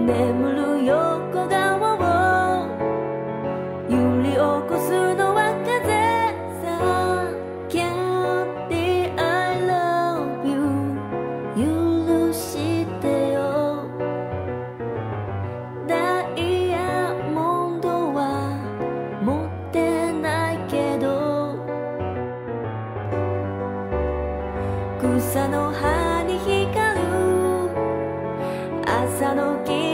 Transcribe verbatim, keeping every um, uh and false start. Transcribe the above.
眠る横顔を揺り起こすのは風さ。 Candy I love you 許してよ。ダイヤモンドは持ってないけど、草の葉に光る朝の霧